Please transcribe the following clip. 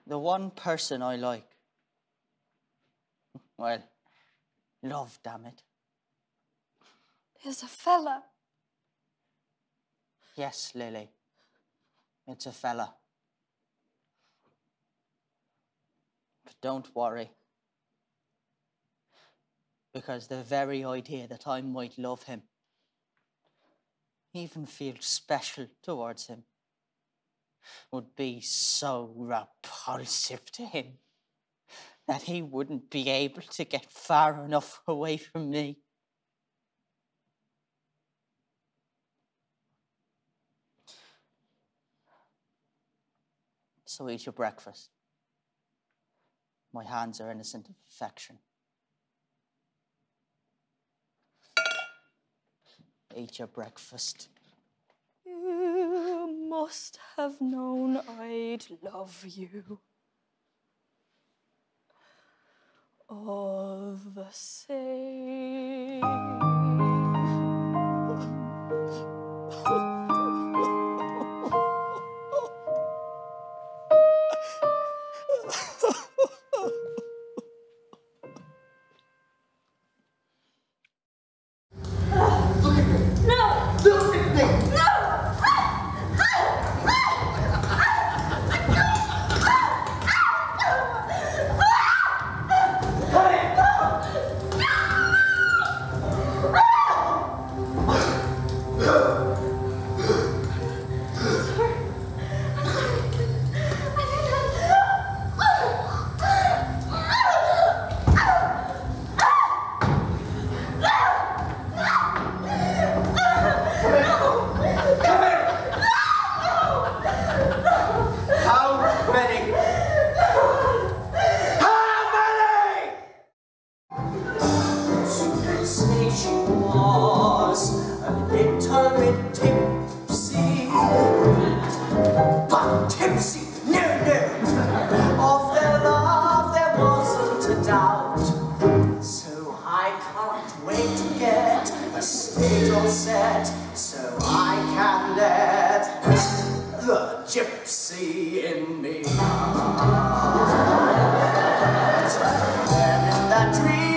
The one person I like. Well, love, damn it. Is a fella. Yes, Lily. It's a fella. But don't worry. Because the very idea that I might love him, even feel special towards him, would be so repulsive to him that he wouldn't be able to get far enough away from me. So eat your breakfast. My hands are innocent of affection. Eat your breakfast. You must have known I'd love you. All the same. So I can let the gypsy in me. And in that dream